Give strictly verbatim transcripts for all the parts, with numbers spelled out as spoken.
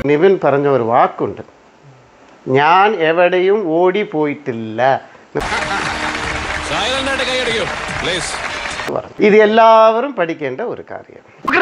നിവിൻ പറഞ്ഞ ഒരു വാക്കുണ്ട്, ഞാൻ എവിടെയും ഓടിപ്പോയിട്ടില്ല. ഇത് എല്ലാവരും പഠിക്കേണ്ട ഒരു കാര്യം.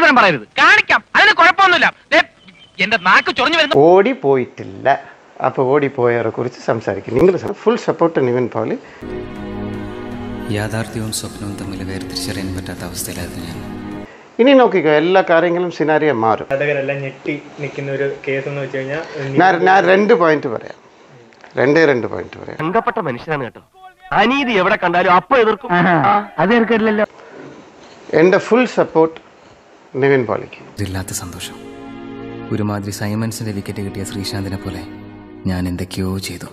ഓടിപ്പോയിട്ടില്ല. അപ്പൊ ഓടിപ്പോയവരെ കുറിച്ച് സംസാരിക്കും. നിങ്ങൾ ഫുൾ സപ്പോർട്ട് നിവിൻ പോളി. യാഥാർത്ഥ്യവും സ്വപ്നവും തമ്മിൽ വേർതിരിച്ചറിയാൻ പറ്റാത്ത അവസ്ഥയിലായിരുന്നു ഞാൻ. ഇനി നോക്കിക്കോ, എല്ലാ കാര്യങ്ങളും സിനാരിയോ മാറും. ഞെട്ടി നിൽക്കുന്ന ഒരു കേസ് എന്ന് വെച്ച് കഴിഞ്ഞാൽ ഞാൻ രണ്ട് പോയിന്റ് പറയാം, രണ്ടേ രണ്ട് പോയിന്റ് പറയാം. ബന്ധപ്പെട്ട മനുഷ്യനാണ് കേട്ടോ. അനീതി എവിടെ കണ്ടാലും അപ്പൊ എതിർക്കും. അത് എതിർക്കില്ലല്ലോ. എൻ്റെ ഫുൾ സപ്പോർട്ട് നിവിൻ പോളിക്ക്. ഇതില്ലാത്ത സന്തോഷം. ഒരുമാതിരി സൈമൺസിന്റെ വിക്കറ്റ് കിട്ടിയ ശ്രീശാന്തിനെ പോലെ ഞാൻ എന്തൊക്കെയോ ചെയ്തു.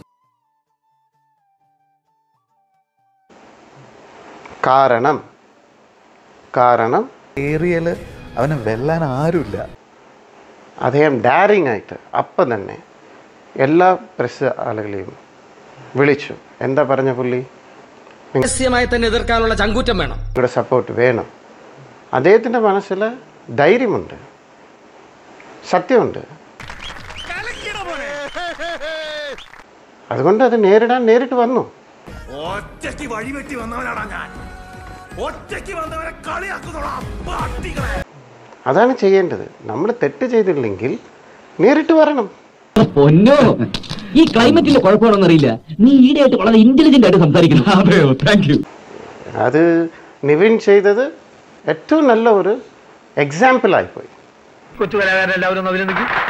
കാരണം കാരണം ഏറിയല് അവനെ വെല്ലാൻ ആരുമില്ല. അദ്ദേഹം ഡയറിങ് ആയിട്ട് അപ്പം തന്നെ എല്ലാ പ്രസ് ആളുകളെയും വിളിച്ചു. എന്താ പറഞ്ഞ പുള്ളി? രഹസ്യമായി തന്നെ എതിർക്കാനുള്ള ചങ്കൂറ്റം വേണം, നിങ്ങളുടെ സപ്പോർട്ട് വേണം. അദ്ദേഹത്തിൻ്റെ മനസ്സിൽ ധൈര്യമുണ്ട്, സത്യമുണ്ട്. അതുകൊണ്ട് അത് നേരിടാൻ നേരിട്ട് വന്നു. അതാണ് ചെയ്യേണ്ടത്. നമ്മൾ തെറ്റ് ചെയ്തില്ലെങ്കിൽ നേരിട്ട് വരണം. പൊന്നോ, ഈ ക്ലൈമറ്റിന്റെ കുഴപ്പമാണെന്ന് അറിയില്ല. നീ ഈടെയായിട്ട് വളരെ ഇന്റലിജന്റ് ആയിട്ട് സംസാരിക്കുന്നു. അതെയോ, താങ്ക് യു. അത് നിവിൻ ചെയ്തത് ഏറ്റവും നല്ല ഒരു എക്സാമ്പിൾ ആയിപ്പോയി. കൊച്ചു കലാകാരെല്ലാവരും അഭിനന്ദിക്കും.